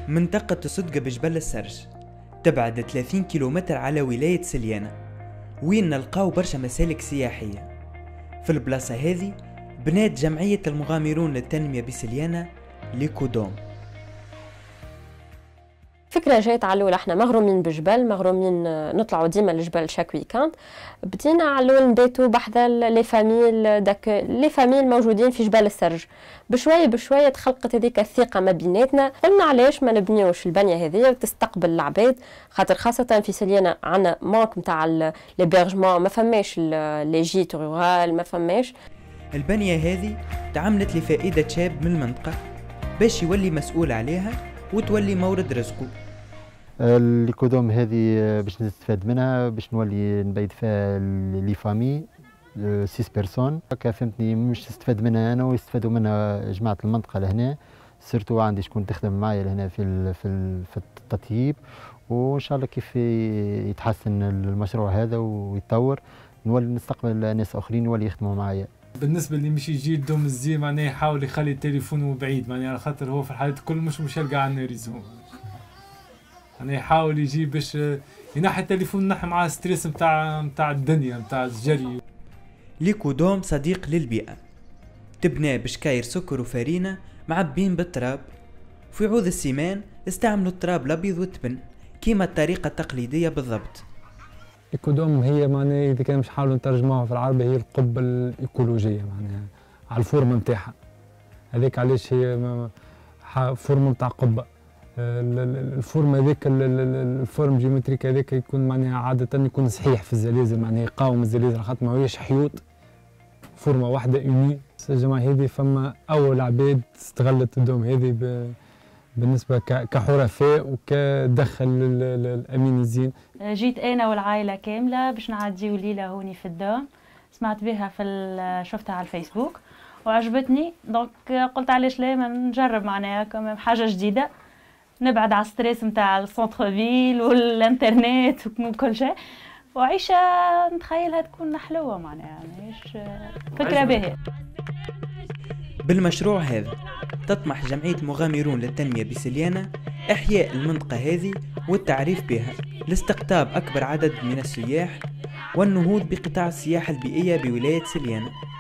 منطقة صدقة بجبل السرج، تبعد 30 كيلومتر على ولاية سليانة، وين نلقاو برشا مسالك سياحية. في البلاصة هذه بنات جمعية المغامرون للتنمية بسليانة ليكودوم. فكرة جاية على الأول، احنا مغرومين بجبل، مغرومين نطلعوا ديما للجبل شاك ويكاند. بدينا على الأول نبيتوا بحذا لي فاميل الموجودين في جبال السرج. بشوية بشوية تخلقت هذيك الثقة ما بيناتنا. قلنا علاش ما نبنيوش البنية هذه وتستقبل العباد، خاطر خاصة في سليانة عنا مانك نتاع ليبرجمون، ما فماش لي جيت رورال، ما فماش. البنية هذه تعملت لفائدة شاب من المنطقة باش يولي مسؤول عليها وتولي مورد رزقه. ليكودوم هذه باش نستفاد منها، باش نولي نبيت فيها لي فامي 6 بيرسون هكا، فهمتني، مش تستفاد منها انا ويستفادوا منها جماعه المنطقه لهنا. سيرتو عندي شكون تخدم معايا لهنا في التطييب، وان شاء الله كيف يتحسن المشروع هذا ويتطور نولي نستقبل ناس اخرين يولي يخدموا معايا. بالنسبه اللي مش يجي الدوم الزي معناه يحاول يخلي تليفونه بعيد، معناه على خاطر هو في الحالات الكل مش يلقى عندنا ريزو، يعني يحاول يجي باش ينحي التليفون، ينحي معاه ستريس نتاع الدنيا نتاع الجري. ليكودوم صديق للبيئة، تبناه بشكاير سكر وفارينة معبين بالتراب. في عوض السيمان استعملوا التراب الابيض والتبن كيما الطريقة التقليدية بالضبط. ليكودوم هي معناها اذا كان مش نحاولوا نترجموها في العربي هي القبة الإيكولوجية، معناها على الفورمة نتاعها. هذيك علاش هي فورمة نتاع قبة. الفورم هذاك الفورم جيومتريك هذاك يكون معناها عادة يكون صحيح في الزلازل، معناها يقاوم الزلازل خاطر ما هوش حيوط، فورمة واحدة يوني. الجماعة هذه فما أول عباد استغلت الدوم هذه بالنسبة كحرفاء وكدخل الأمين الزين. جيت أنا والعائلة كاملة باش نعديو ليلة هوني في الدوم، سمعت بها شفتها على الفيسبوك وعجبتني، دونك قلت علاش لا ما نجرب، معناها كمان حاجة جديدة، نبعد على الستريس نتاع السونتر فيل والانترنت وكل شيء، وعيشة نتخيلها تكون حلوة، معناها ماهيش فكرة باهية. بالمشروع هذا تطمح جمعية مغامرون للتنمية بسليانة إحياء المنطقة هذه والتعريف بها لاستقطاب أكبر عدد من السياح والنهوض بقطاع السياحة البيئية بولاية سليانة.